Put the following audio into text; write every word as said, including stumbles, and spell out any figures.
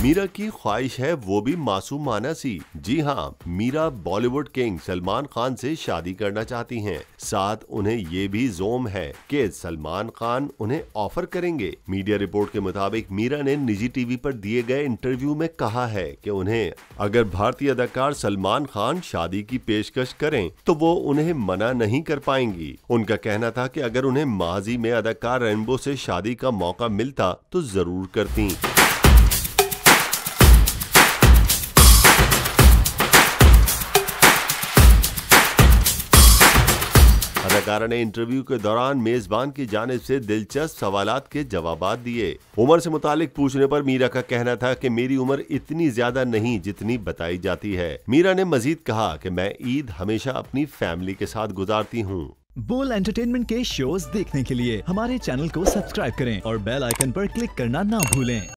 मीरा की ख्वाहिश है वो भी मासूमाना सी। जी हाँ, मीरा बॉलीवुड किंग सलमान खान से शादी करना चाहती हैं। साथ उन्हें ये भी जोम है कि सलमान खान उन्हें ऑफर करेंगे। मीडिया रिपोर्ट के मुताबिक मीरा ने निजी टीवी पर दिए गए इंटरव्यू में कहा है कि उन्हें अगर भारतीय अदाकार सलमान खान शादी की पेशकश करें तो वो उन्हें मना नहीं कर पाएंगी। उनका कहना था कि अगर उन्हें माजी में अदाकार रेनबो से शादी का मौका मिलता तो जरूर करती। अदाकारा ने इंटरव्यू के दौरान मेजबान की जानिब से दिलचस्प सवालात के जवाबात दिए। उम्र से मुतालिक पूछने पर मीरा का कहना था कि मेरी उम्र इतनी ज्यादा नहीं जितनी बताई जाती है। मीरा ने मजीद कहा कि मैं ईद हमेशा अपनी फैमिली के साथ गुजारती हूँ। बोल एंटरटेनमेंट के शोज देखने के लिए हमारे चैनल को सब्सक्राइब करें और बेल आइकन पर क्लिक करना ना भूलें।